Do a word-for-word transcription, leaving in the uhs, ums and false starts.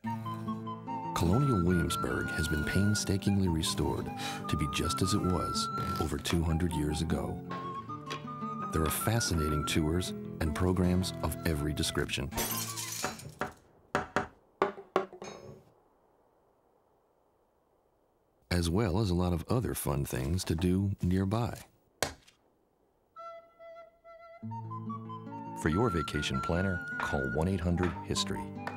Colonial Williamsburg has been painstakingly restored to be just as it was over two hundred years ago. There are fascinating tours and programs of every description. As well as a lot of other fun things to do nearby. For your vacation planner, call one eight hundred history.